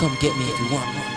Come get me if you want me.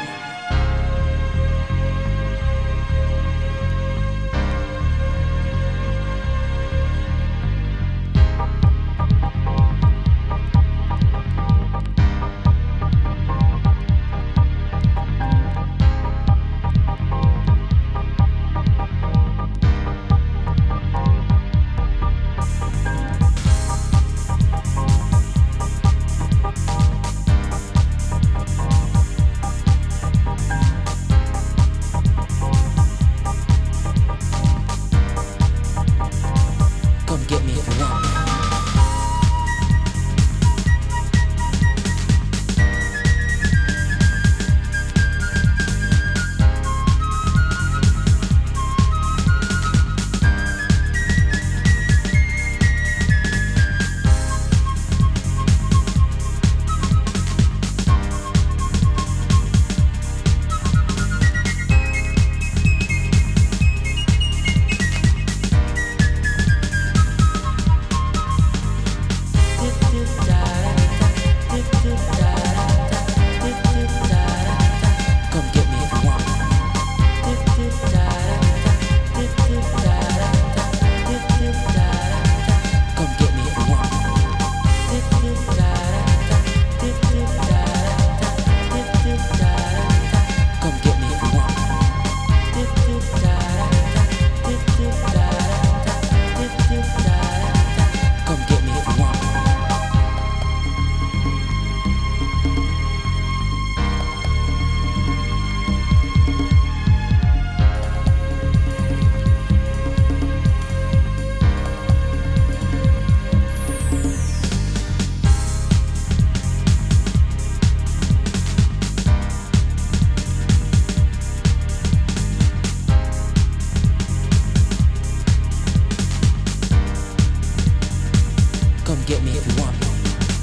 Get me if you want me.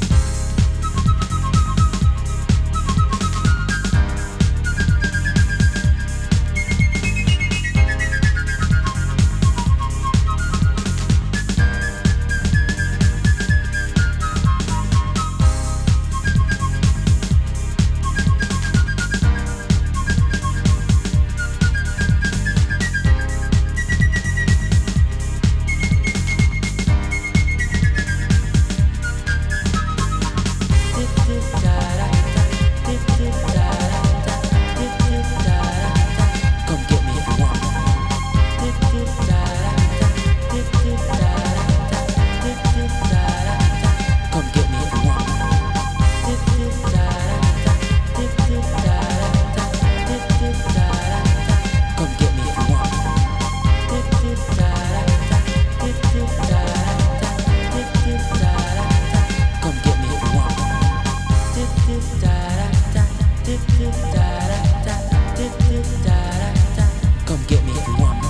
Come get me if you want me.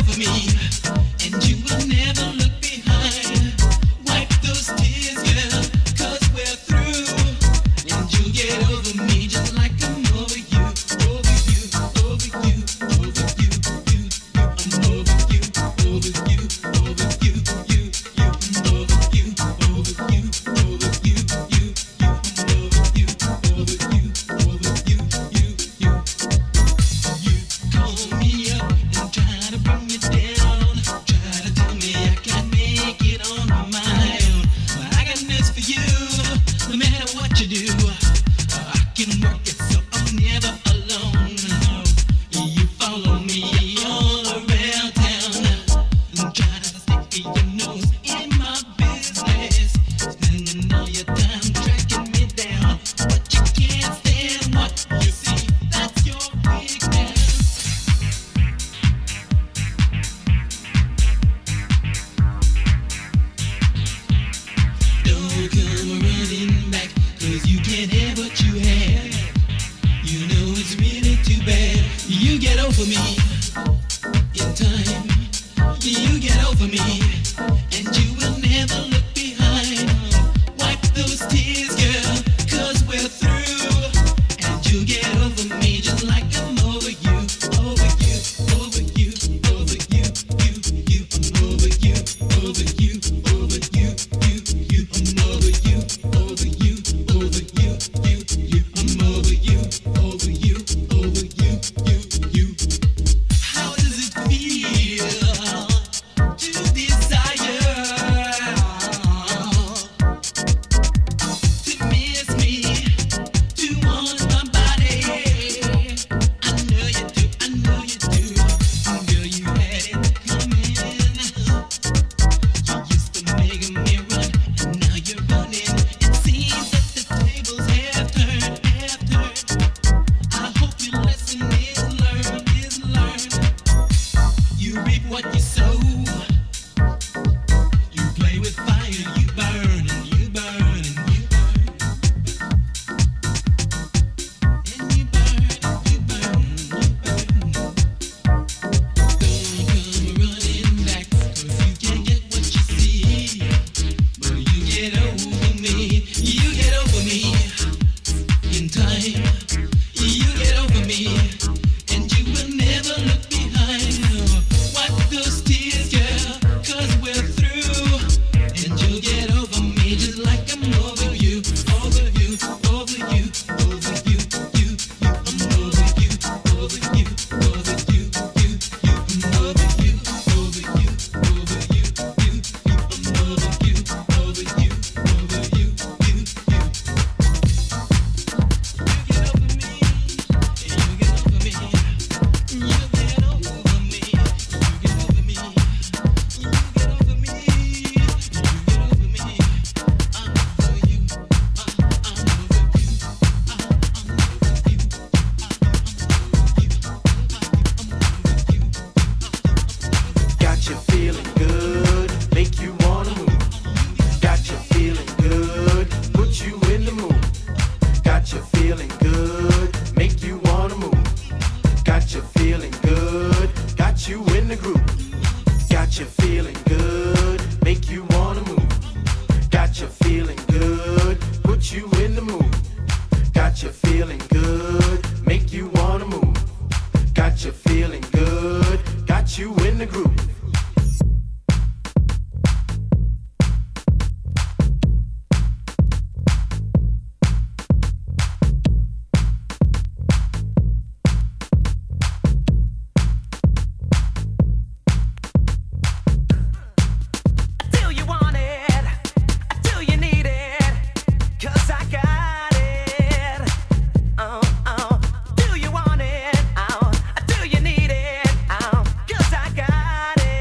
Do you want it? Do you need it? 'Cause I got it.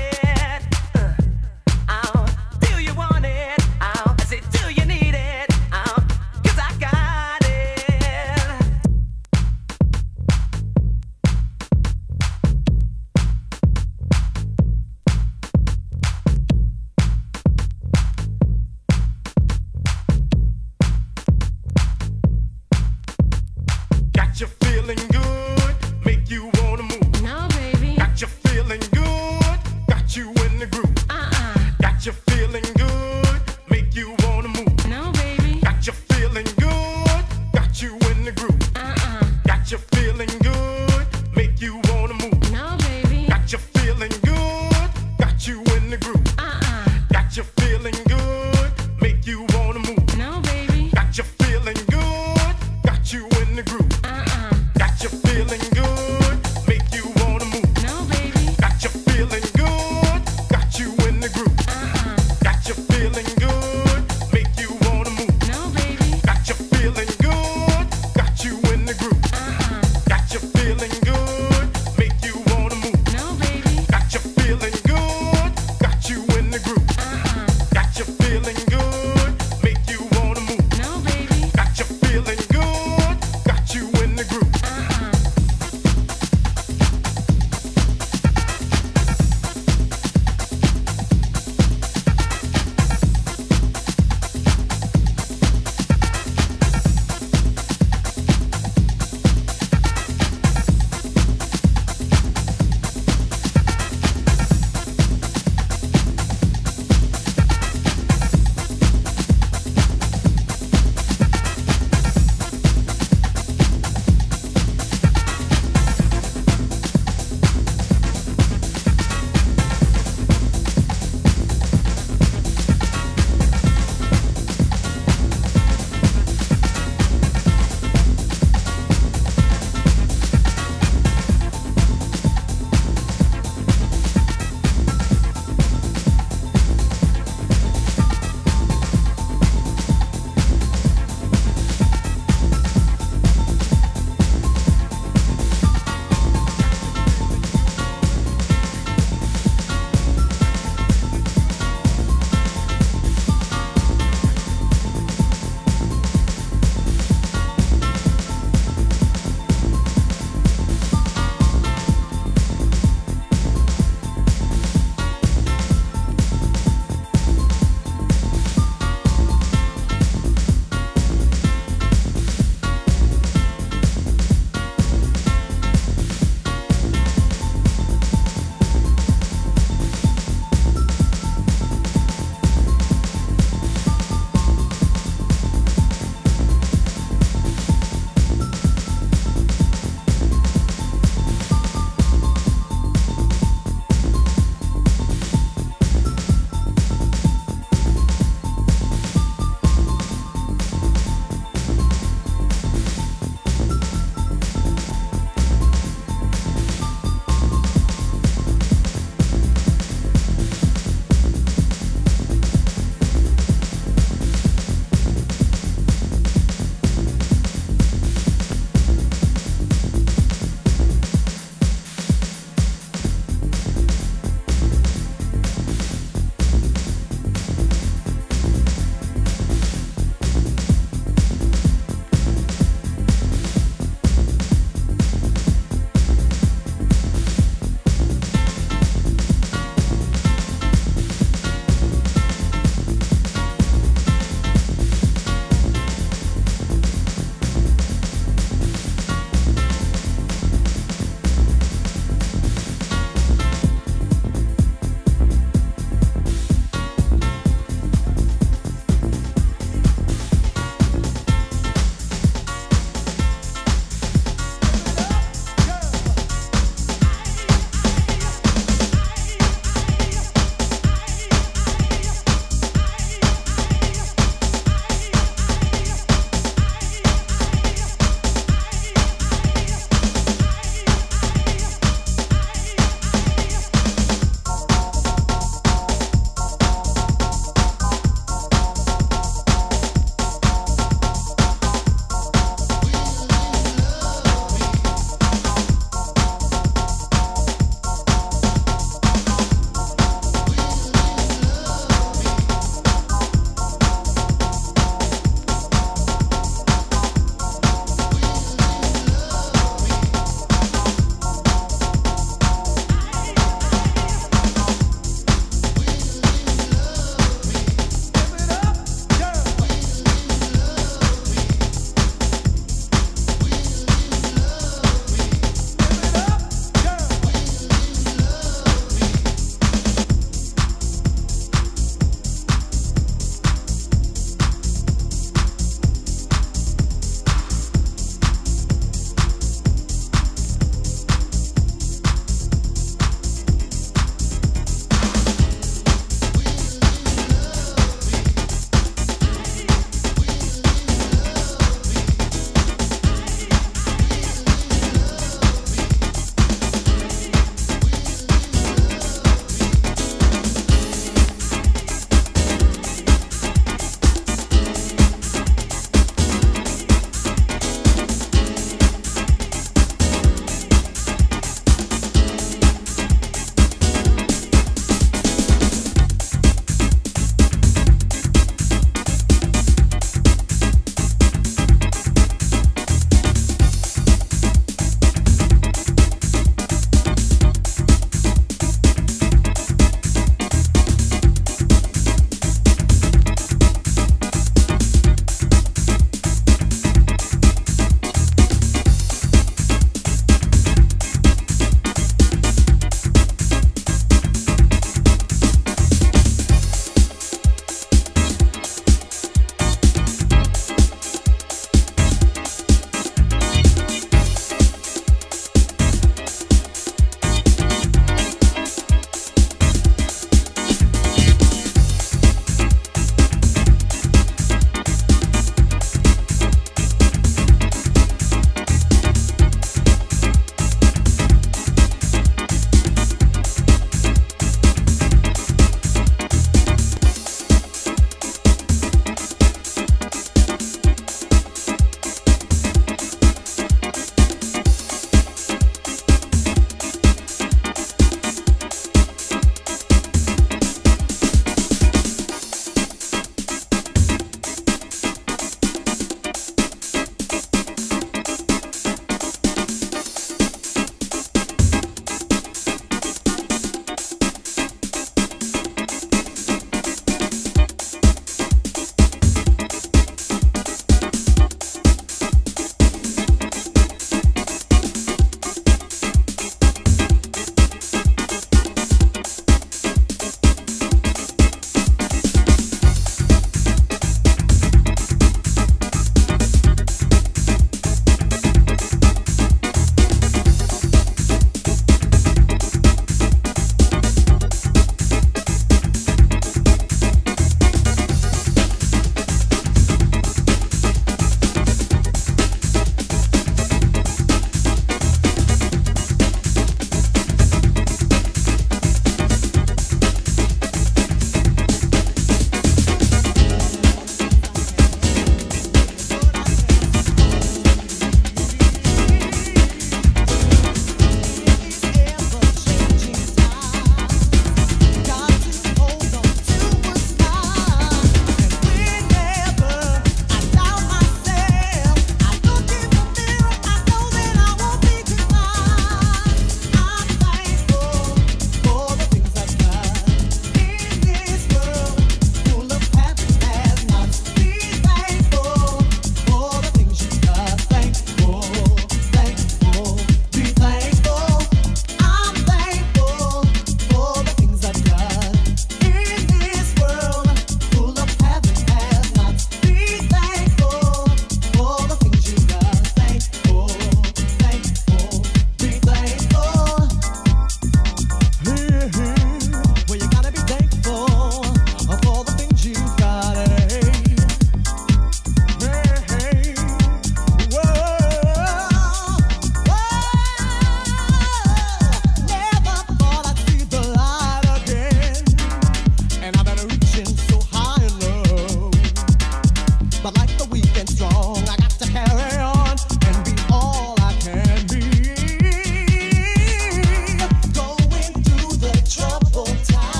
the groove. Got you feeling good, make you wanna move. No, baby. Got you feeling good, got you in the groove. Got you feeling good, make you wanna move. No, baby. Got you feeling good, got you in the groove. Got you feeling good, make you wanna move. No, baby. Got you feeling good, got you in the groove. Got you feeling good, make you wanna move. No, baby. Got you feeling good, got you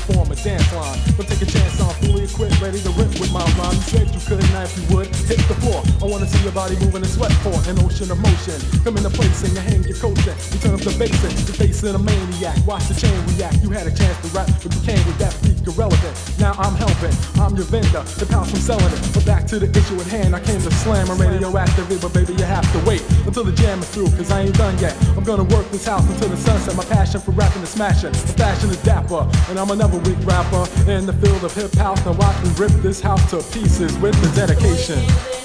form a dance line. But take a chance, I'm fully equipped, ready to rip with my rhyme. You said you could, now if you would, hit the floor. I wanna see your body moving and sweat for an ocean of motion. Come into place and you hang your coat in. You turn up the bass and you're facing a maniac. Watch the chain react. You had a chance to rap, but you came with that freak irrelevant. Now I'm helping, I'm your vendor, the pounds from selling it. But back to the issue at hand, I came to slam a radioactive it, but baby you have to wait until the jam is through, cause I ain't done yet. I'm gonna work this house until the sunset. My passion for rapping is smashing, the fashion is dapper, and I'm another weak rapper in the field of hip house. Now watch me rip this house to pieces with the dedication.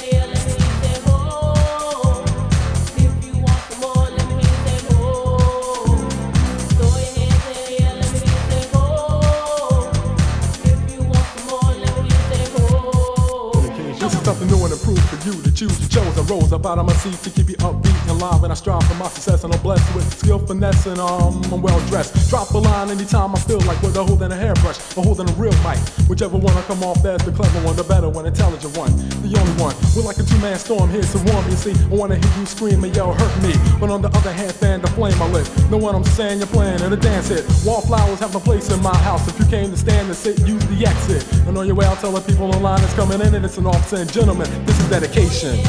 Something new and improved for you to choose. You chose. I rose up out of my seat to keep you upbeat and live, and I strive for my success. And I'm blessed with skill, finesse, and I'm well dressed. Drop a line anytime I feel like with a holding a hairbrush or holding a real mic. Whichever one I come off as the clever one, the better one, intelligent one, the only one. We're like a two-man storm here to warm you. See, I wanna hear you scream and yell, hurt me. But on the other hand, fan the flame I lit. Know what I'm saying? You're playing in a dance hit. Wallflowers have no place in my house. If you came to stand and sit, use the exit. And on your way, I'll tell the people online that's coming in, and it's an offset. Gentlemen, this is dedication.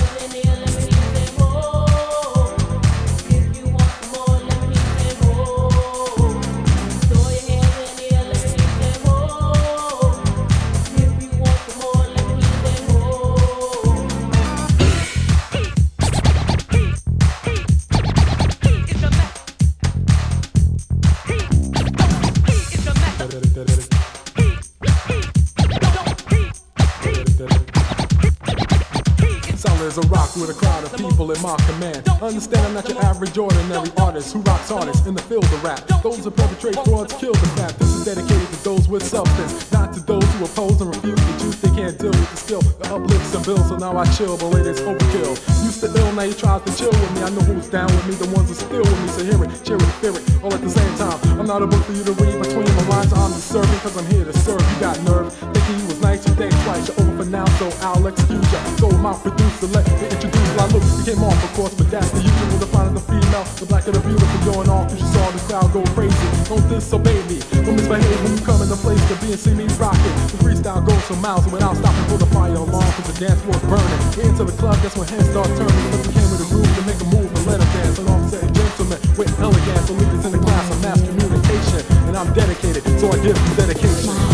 As a rock with a crowd of people at my command. Understand I'm not your average ordinary artist who rocks hardest in the field of rap. Those who perpetrate frauds kill the crap. This is dedicated to those with substance, not to those who oppose and refuse the truth. They can't deal with the skill, the uplifts and bills. So now I chill, but latest overkill. Used to ill, now he tries to chill with me. I know who's down with me, the ones who still with me. So hear it, cheer it, fear it, all at the same time. I'm not a book for you to read between the lines. I'm deserving, cause I'm here to serve. You got nerve, thinking you was nice, you think twice. You're over for now, so I'll excuse ya. So my producer, let me introduce my look. You came off, of course, but that's the usual. The fine of the female, the black of the beautiful, going off. You saw the crowd go crazy. Don't disobey me, don't misbehave when you come in the place to be and see me rocking. The freestyle goes for miles without stopping for the fire alarm, cause the dance floor's burning. Get into the club, that's when hands start turning. But we came with a groove to make a move and let them dance. And offset gentlemen with elegance, so leaders in the class of mass communication. And I'm dedicated, so I give them dedication.